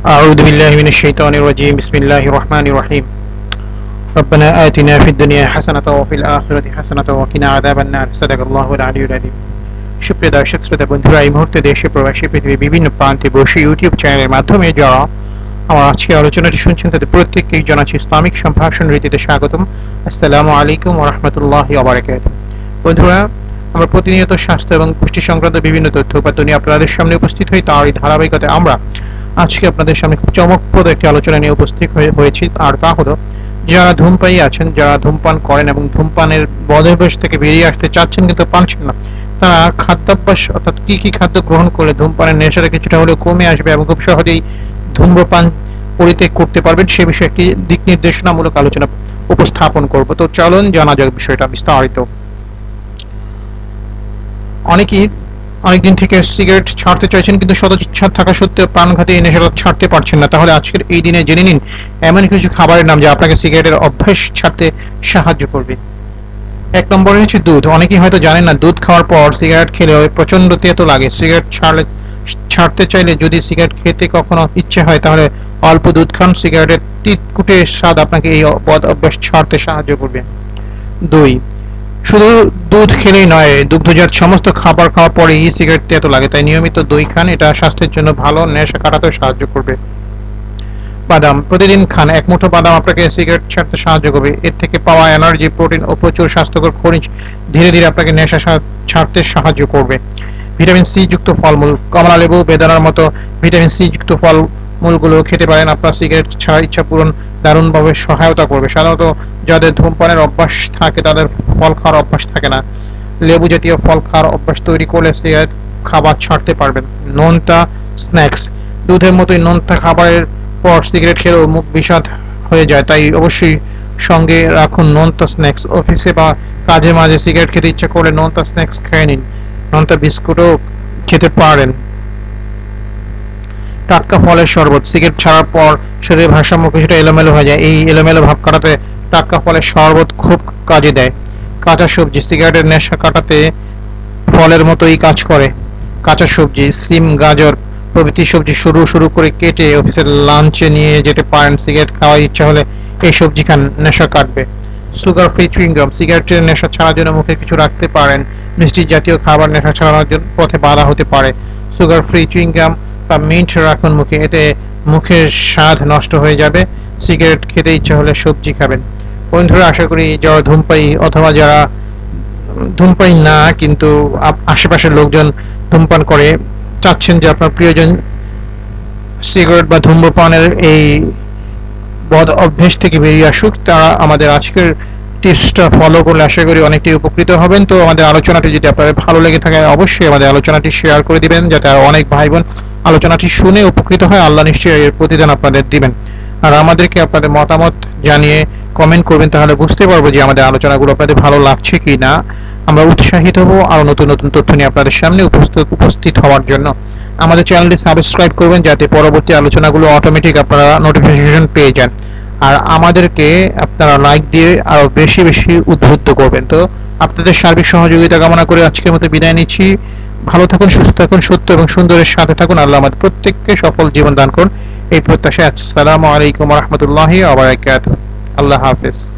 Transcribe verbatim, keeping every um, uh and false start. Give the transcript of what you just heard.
أعوذ بالله من الشيطان الرجيم بسم الله الرحمن الرحيم ربنا آتنا في الدنيا حسنة وفي الآخرة حسنة وقنا عذاب النار صدق الله العلي العظيم সুপ্রিয় দর্শক শ্রোতা বন্ধুরা, এই মুহূর্তে দেশে প্রবাসী পৃথিবীর বিভিন্ন প্রান্তে বসে ইউটিউব চ্যানেলের মাধ্যমে যারা আমার আজকে আলোচনাটি শুনছেন তাদের প্রত্যেককেই জানাচ্ছি ইসলামিক সম্ভাষণ রীতিতে স্বাগতম। আসসালামু আলাইকুম ওয়া রাহমাতুল্লাহি ওয়া বারাকাতুহু। বন্ধুরা, আমরা প্রতিনিয়ত স্বাস্থ্য এবং পুষ্টি সংক্রান্ত বিভিন্ন তথ্য উপাত্ত নিয়ে আপনাদের সামনে উপস্থিত হই। তারই ধারাবাহিকতায় আমরা আজকে আপনাদের সামনে খুব চমকপ্রদ একটি আলোচনা নিয়ে উপস্থিত হয়েছি, আর তা হলো যারা ধূমপায়ী আছেন, যারা ধূমপান করেন এবং ধূমপানের বদভ্যাস থেকে বেরিয়ে আসতে চাচ্ছেন কিন্তু পারছেন না, তারা খাদ্যাভ্যাস অর্থাৎ কি কি খাদ্য গ্রহণ করলে ধূমপানের নেশাটা কিছুটা হলেও কমে আসবে এবং খুব সহজেই ধূম্রপান পরিত্যাগ করতে পারবেন সে বিষয়ে একটি দিক নির্দেশনামূলক আলোচনা উপস্থাপন করব। তো চলুন জানা যাক বিষয়টা বিস্তারিত। অনেকেই অনেকদিন থেকে সিগারেট ছাড়তে চাইছেন কিন্তু সদিচ্ছা থাকা সত্ত্বেও প্রাণঘাতী এই নেশাটা ছাড়তে পারছেন না। তাহলে আজকের এই দিনে জেনে নিন এমন কিছু খাবারের নাম যা আপনাকে সিগারেটের অভ্যাস ছাড়তে সাহায্য করবে। এক নম্বরে হচ্ছে দুধ। অনেকেই হয়তো জানেন না, দুধ খাওয়ার পর সিগারেট খেলে প্রচন্ড তেতো লাগে। সিগারেট ছাড়লে ছাড়তে চাইলে যদি সিগারেট খেতে কখনো ইচ্ছে হয় তাহলে অল্প দুধ খান। সিগারেটের তিতকুটে স্বাদ আপনাকে এই বদ অভ্যাস ছাড়তে সাহায্য করবে। দুই, শুধু দুধ খেলেই নয়, দুগ্ধজাত সমস্ত খাবার খাওয়ার পরে ই সিগারেট তেতো লাগে, তাই নিয়মিত দই খান, এটা স্বাস্থ্যের জন্য ভালো, নেশা কাটাতেও সাহায্য করবে। বাদাম প্রতিদিন খান। এক মুঠো বাদাম আপনাকে সিগারেট ছাড়তে সাহায্য করবে। এর থেকে পাওয়া এনার্জি, প্রোটিন ও প্রচুর স্বাস্থ্যকর খনিজ ধীরে ধীরে আপনাকে নেশা ছাড়তে সাহায্য করবে। ভিটামিন সি যুক্ত ফলমূল। কমলা লেবু, বেদানার মতো ভিটামিন সি যুক্ত ফলমূলগুলো খেতে পারেন, আপনার সিগারেট ছাড়ার ইচ্ছা পূরণ দারুণভাবে সহায়তা করবে। সাধারণত যাদের ধূমপানের অভ্যাস থাকে তাদের ফল খাওয়ার অভ্যাস থাকে না। লেবু জাতীয় ফল খাওয়ার অভ্যাস তৈরি করলে সিগারেট খাবার ছাড়তে পারবেন। নোনতা স্ন্যাক্স। দুধের মতোই নোনতা খাবারের পর সিগারেট খেলেও মুখ বিষাদ হয়ে যায়, তাই অবশ্যই সঙ্গে রাখুন নোনতা স্ন্যাক্স। অফিসে বা কাজে মাঝে সিগারেট খেতে ইচ্ছা করলে নোনতা স্ন্যাক্স খেয়ে নিন। নোনতা বিস্কুটও খেতে পারেন। টাটকা ফলের শরবত। সিগারেট ছাড়ার পর শরীরের ভারসাম্য কিছুটা এলোমেলো হয়ে যায়, এই এলোমেলো ভাব কাটাতে টাটকা ফলের শরবত খুব কাজে দেয়। কাঁচা সবজি। সিগারেটের নেশা কাটাতে ফলের মতোই কাজ করে। কাঁচা সবজি, সিম, গাজর প্রভৃতি সবজি শুরু শুরু করে কেটে অফিসের লাঞ্চে নিয়ে যেতে পারেন। সিগারেট খাওয়ার ইচ্ছা হলে এই সবজি খান, নেশা কাটবে। Sugar free chewing gum. সিগারেটের নেশা ছাড়ার জন্য মুখে কিছু রাখতে পারেন। মিষ্টি জাতীয় খাবার নেশা ছাড়ানোর জন্য পথে বাধা হতে পারে। সুগার ফ্রি চুইংগাম বা মিন্ট রাখুন মুখে, এতে মুখের স্বাদ নষ্ট হয়ে যাবে। সিগারেট খেতে ইচ্ছা হলে সবজি খাবেন। বন্ধুরা, আশা করি যারা ধূমপায়ী অথবা যারা ধূমপায়ী না কিন্তু আশেপাশের লোকজন ধূমপান করে চাচ্ছেন যে আপনার প্রিয়জন সিগারেট বা ধূমপানের এই বদ অভ্যেস থেকে বেরিয়ে আসুক, তারা আমাদের আজকের টিপসটা ফলো করলে আশা করি অনেকটাই উপকৃত হবেন। তো আমাদের আলোচনাটি যদি আপনাদের ভালো লেগে থাকে অবশ্যই আমাদের আলোচনাটি শেয়ার করে দিবেন, যাতে অনেক ভাই বোন আলোচনাটি শুনে উপকৃত হয়। আল্লাহ নিশ্চয়ই এর প্রতিদান আপনাদের দিবেন। আর আমাদেরকে আপনাদের মতামত জানিয়ে কমেন্ট করবেন, তাহলে বুঝতে পারবো যে আমাদের আলোচনাগুলো আপনাদের ভালো লাগছে কি না। আমরা উৎসাহিত হব আরো নতুন নতুন তথ্য নিয়ে আপনাদের সামনে উপস্থিত হওয়ার জন্য। আমাদের চ্যানেলটি সাবস্ক্রাইব করবেন যাতে পরবর্তী আলোচনাগুলো অটোমেটিক আপনারা নোটিফিকেশন পেয়ে যান। আর আমাদেরকে আপনারা লাইক দিয়ে আরো বেশি বেশি উদ্বুদ্ধ করবেন। তো আপনাদের সার্বিক সহযোগিতা কামনা করে আজকের মতো বিদায় নিচ্ছি। ভালো থাকুন, সুস্থ থাকুন, সত্য এবং সুন্দরের সাথে থাকুন। আল্লাহ আমাদের প্রত্যেককে সফল জীবন দান করুন এই প্রত্যাশায়। আসসালামু আলাইকুম ওয়া রাহমাতুল্লাহি ওয়া বারাকাতুহু। আল্লাহ হাফেজ।